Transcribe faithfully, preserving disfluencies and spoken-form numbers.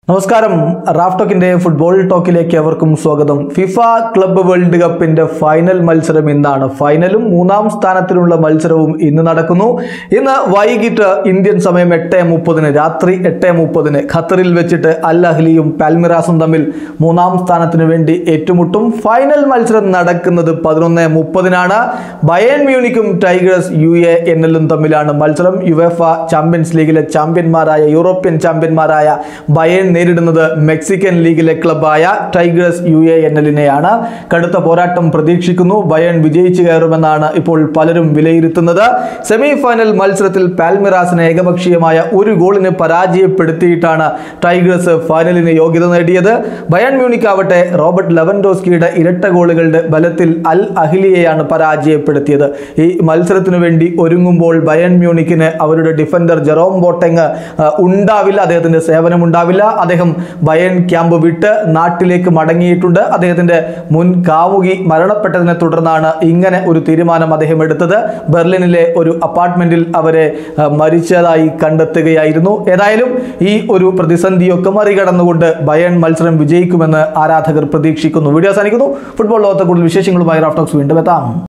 നമസ്കാരം. Raf ടോക്കിന്റെ football ടോക്കിലേക്ക് അവർക്കും സ്വാഗതം. ഫിഫ ക്ലബ്ബ് വേൾഡ് കപ്പിന്റെ ഫൈനൽ മത്സരം ഇന്നാണ്. ഫൈനലും മൂന്നാം സ്ഥാനത്തിനുള്ള മത്സരവും ഇന്ന് നടക്കുന്നു. ഇന്ന് വൈകിട്ട് ഇന്ത്യൻ സമയം എട്ട് മുപ്പതിന് രാത്രി എട്ട് മുപ്പതിന് ഖത്തറിൽ വെച്ചിട്ട് അൽ അഹ്ലിയും പാൽമിറാസും തമ്മിൽ മൂന്നാം സ്ഥാനത്തിന് വേണ്ടി ഏറ്റുമുട്ടും. ഫൈനൽ മത്സരം നടക്കുന്നത് പതിനൊന്ന് മുപ്പതിനാണ്. ബയേൺ മ്യൂണിക്കും ടൈഗേഴ്സ് യു എ എൻ എല്ലും തമ്മിലാണ് മത്സരം. യുവേഫ ചാമ്പ്യൻസ് ലീഗിലെ ചാമ്പ്യന്മാരായ യൂറോപ്യൻ ചാമ്പ്യന്മാരായ ബയേൺ നേരിടുന്നത് മെക്സിക്കൻ ലീഗിലെ ക്ലബായ ടൈഗേഴ്സ് യു എ എൻ എല്ലിനെയാണ്. കടുത്ത പോരാട്ടം പ്രതീക്ഷിക്കുന്നു. ബയേൺ വിജയിച്ചു കയറുമെന്നാണ് ഇപ്പോൾ പലരും വിലയിരുത്തുന്നത്. സെമി ഫൈനൽ മത്സരത്തിൽ പാൽമിറാസിനെ ഏകപക്ഷീയമായ ഒരു ഗോളിന് പരാജയപ്പെടുത്തിയിട്ടാണ് ടൈഗേഴ്സ് ഫൈനലിന് യോഗ്യത നേടിയത്. ബയേൺ മ്യൂണിക് ആവട്ടെ റോബർട്ട് ലെവൻഡോസ്കിയുടെ ഇരട്ട ഗോളുകളുടെ ബലത്തിൽ അൽ അഹ്ലിയെയാണ് പരാജയപ്പെടുത്തിയത്. ഈ മത്സരത്തിനു വേണ്ടി ഒരുങ്ങുമ്പോൾ ബയേൺ മ്യൂണിക്കിന് അവരുടെ ഡിഫൻഡർ ജെറോം ബോട്ടെങ് ഉണ്ടാവില്ല. അദ്ദേഹത്തിന്റെ സേവനം ഉണ്ടാവില്ല. അദ്ദേഹം ബയേൺ ക്യാമ്പ് വിട്ട് നാട്ടിലേക്ക് മടങ്ങിയിട്ടുണ്ട്. അദ്ദേഹത്തിന്റെ മുൻ കാമുകി മരണപ്പെട്ടതിനെ തുടർന്നാണ് ഇങ്ങനെ ഒരു തീരുമാനം അദ്ദേഹം എടുത്തത്. ബെർലിനിലെ ഒരു അപ്പാർട്ട്മെന്റിൽ അവരെ മരിച്ചതായി കണ്ടെത്തുകയായിരുന്നു. ഏതായാലും ഈ ഒരു പ്രതിസന്ധിയൊക്കെ മറികടന്നുകൊണ്ട് ബയേൺ മത്സരം വിജയിക്കുമെന്ന് ആരാധകർ പ്രതീക്ഷിക്കുന്നു. വീഡിയോ അവസാനിക്കുന്നു. ഫുട്ബോൾ ലോകത്തെ കൂടുതൽ വിശേഷങ്ങളുമായി റാഫ് ടോക്സ് വീണ്ടും എത്താം.